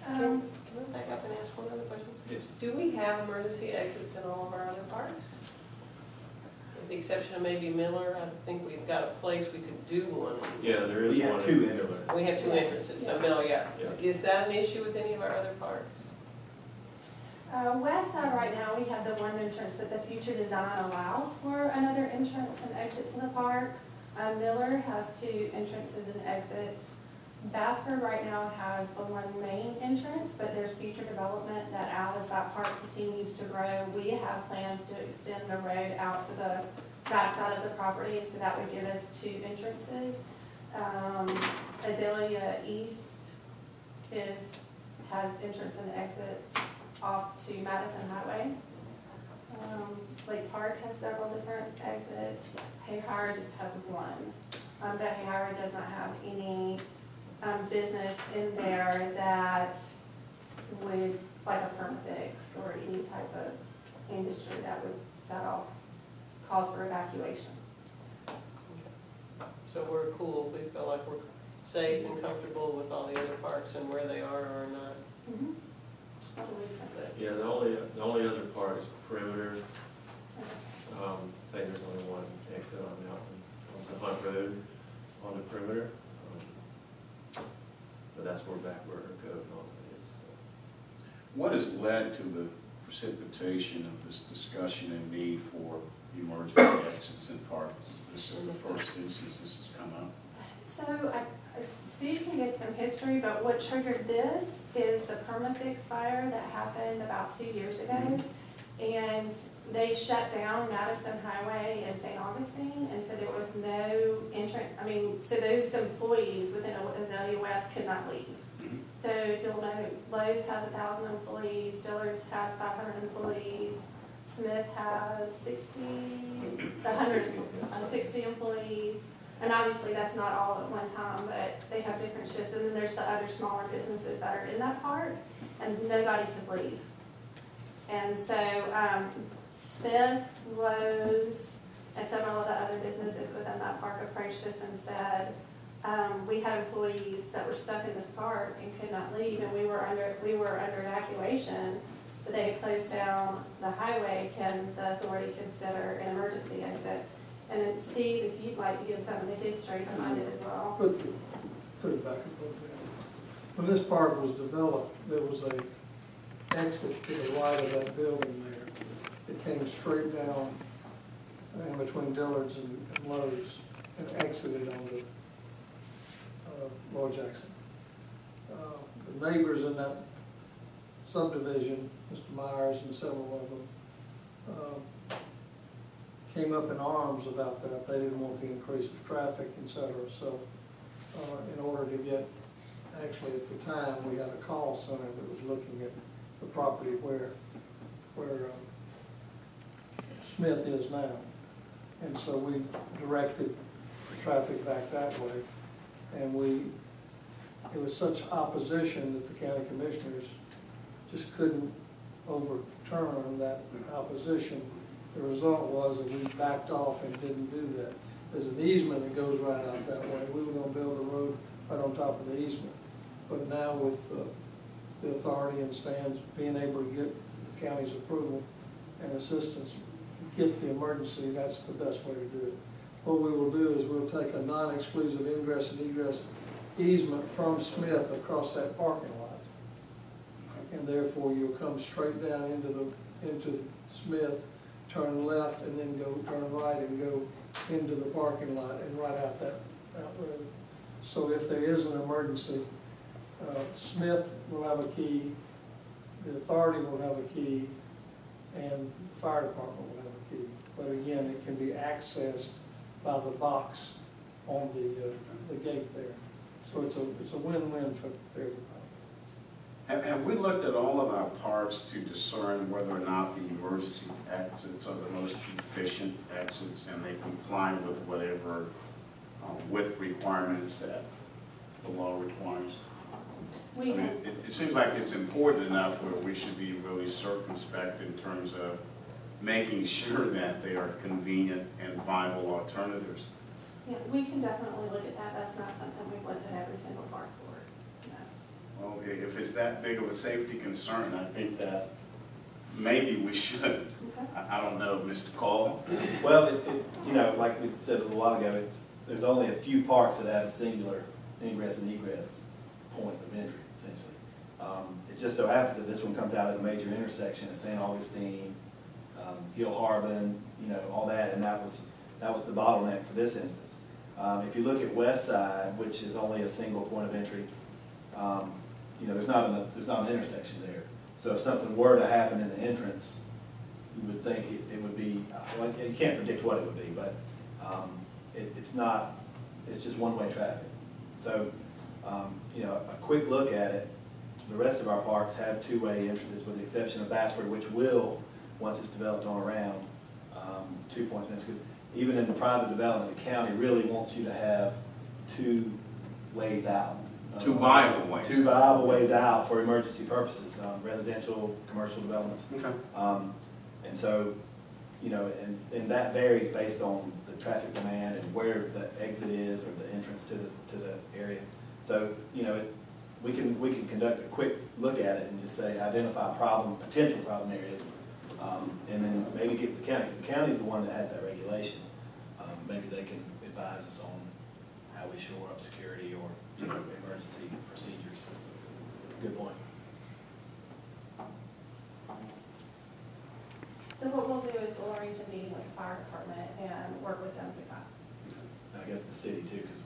Can we back up and ask one other question? Yes. Do we have emergency exits in all of our other parks? With the exception of maybe Miller, I think we've got a place we could do one. Yeah, there is We have one. two in entrances. Miller. We have two entrances, so Miller, yeah. Yeah. Is that an issue with any of our other parks? West side right now, we have the one entrance, but the future design allows for another entrance and exit to the park. Miller has two entrances and exits. Bassford right now has the one main entrance, but there's future development that as that park continues to grow, we have plans to extend the road out to the back side of the property, so that would give us two entrances. Azalea East has entrance and exits off to Madison Highway. Lake Park has several different exits. Hayhire just has one. But Hayhire does not have any business in there that would, like a permafix or any type of industry that would set off cause for evacuation. So we're cool, we feel like we're safe and comfortable with all the other parks and where they are or not. Mm-hmm. I believe so. Yeah, the only other part is perimeter. I think there's only one exit on the Hunt Road on the perimeter. But that's where backward code normally is. What has led to the precipitation of this discussion and need for emergency exits in parks? This is the first instance this has come up. So Steve can get some history, but what triggered this is the permafix fire that happened about 2 years ago. And they shut down Madison Highway and St. Augustine, and so there was no entrance. I mean, so those employees within Azalea West could not leave. So you'll know Lowe's has 1,000 employees, Dillard's has 500 employees, Smith has 160 employees. And obviously that's not all at one time, but they have different shifts. And then there's the other smaller businesses that are in that park, and nobody could leave. And so Smith, Lowe's, and several of the other businesses within that park approached us and said, we had employees that were stuck in this park and could not leave, and we were under evacuation, but they had closed down the highway. Can the authority consider an emergency exit? And then Steve, if you'd like to give some of the history behind it as well. Put it back a little bit. When this park was developed, there was a exit to the right of that building there. It came straight down in between Dillard's and Lowe's and exited on the Lloyd Jackson. The neighbors in that subdivision, Mr. Myers and several of them, came up in arms about that. They didn't want the increase of traffic, etc. So in order to get, actually at the time, we had a call center that was looking at the property where Smith is now. And so we directed the traffic back that way. And it was such opposition that the county commissioners just couldn't overturn that opposition. The result was that we backed off and didn't do that. There's an easement that goes right out that way. We were going to build a road right on top of the easement. But now with the authority and Stan's being able to get the county's approval and assistance, get the emergency, that's the best way to do it. What we will do is we'll take a non-exclusive ingress and egress easement from Smith across that parking lot. And therefore you'll come straight down into Smith, turn left, and then turn right and go into the parking lot and right out that road. So if there is an emergency, Smith will have a key, the authority will have a key, and the fire department will have a key. But again, it can be accessed by the box on the gate there. So it's a win-win for everybody. Have we looked at all of our parks to discern whether or not the emergency exits are the most efficient exits and they comply with whatever width requirements that the law requires? It seems like it's important enough where we should be really circumspect in terms of making sure that they are convenient and viable alternatives. Yeah, we can definitely look at that. That's not something we've looked at every single park for. No. Well, if it's that big of a safety concern, I think that maybe we should. Okay. I don't know, Mr. Cole? Well, you know, like we said a little while ago, there's only a few parks that have a singular ingress and egress point of entry, essentially. It just so happens that this one comes out at a major intersection at St. Augustine, Hill Harbin, you know, all that, and that was the bottleneck for this instance. If you look at West Side, which is only a single point of entry, you know, there's not an intersection there. So if something were to happen in the entrance, you would think it would be, well, you can't predict what it would be, but it's just one-way traffic. So, you know, a quick look at it, the rest of our parks have two-way entrances with the exception of Bassford, which will, once it's developed on around, 2 points of entry. Because even in the private development, the county really wants you to have two ways out. Two viable ways. Two viable ways out for emergency purposes, residential, commercial developments. Okay. And so, you know, and that varies based on the traffic demand and where the exit is or the entrance to the area. So, you know, we can conduct a quick look at it and just say, identify potential problem areas, and then maybe get to the county, because the county is the one that has that regulation. Maybe they can advise us on how we shore up security or, you know, emergency procedures. Good point. So what we'll do is we'll arrange a meeting with the fire department and work with them through that. And I guess the city too, because